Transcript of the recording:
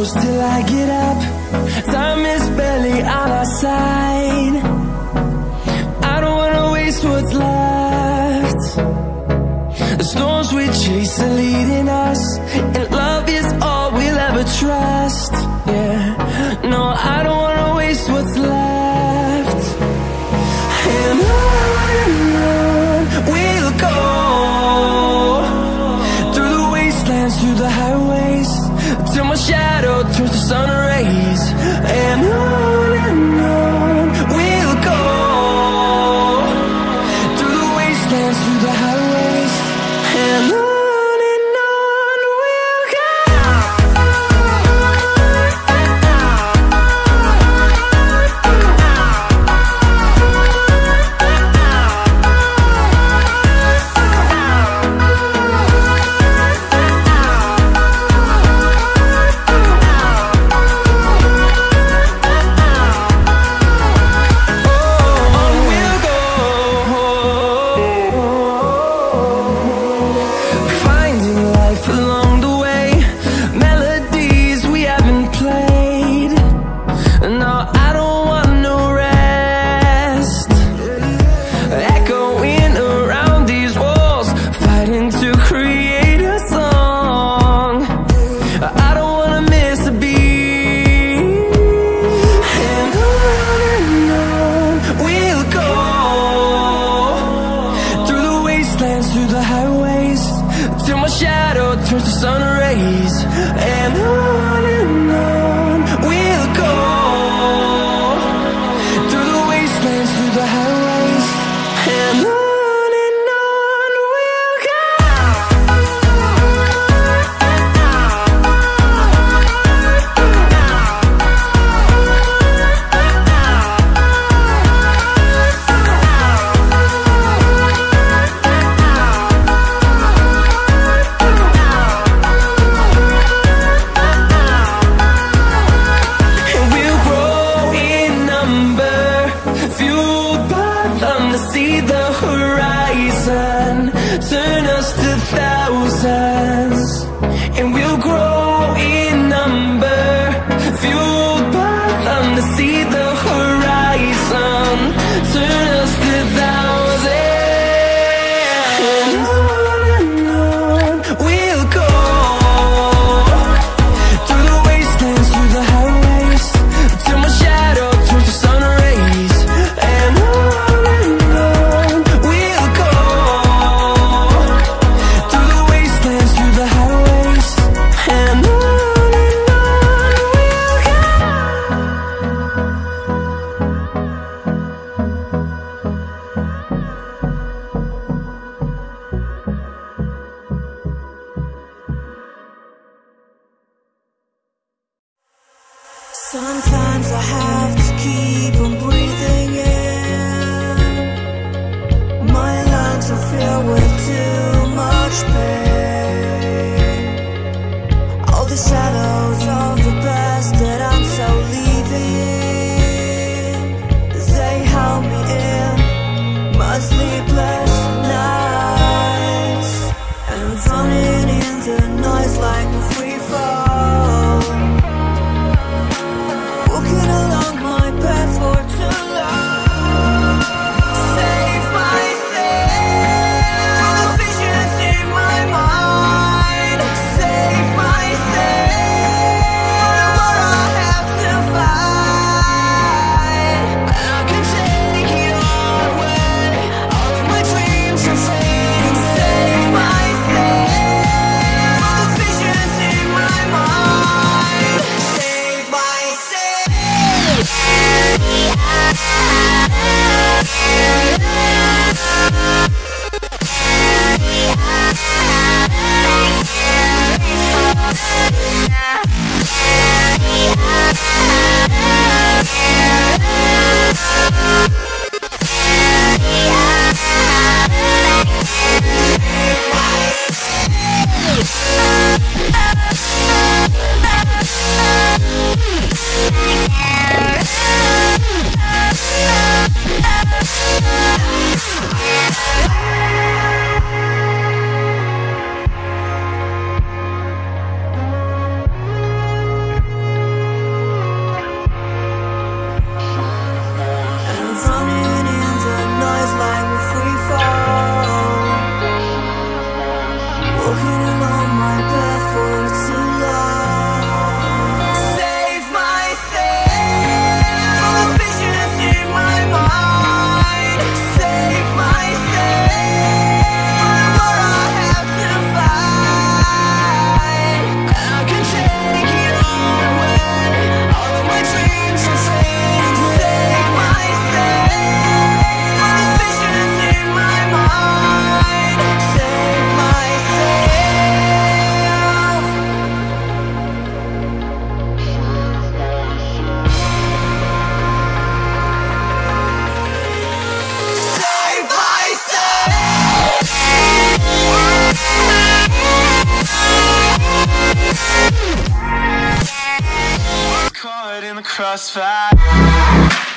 close till I get up. Time is barely on our side. I don't wanna waste what's left. The storms we chase are leading us, and love is all we'll ever trust. Yeah, no, I don't wanna waste what's left. And on we'll go, through the wastelands, through the highways, till my shadow turns to sun rays. And on we'll go, through the wastelands, through the highways, and on we'll go. Through the highways, till my shadow turns to sun rays. And on we'll go, through the wastelands, through the highways, and on we'll go. walking along my path for too long. Save myself from the visions in my mind. Save myself from what I have to fight. I can take it all away, all of my dreams are fading. Save myself from the visions in my mind. Save myself. Save myself. Caught in the crossfire.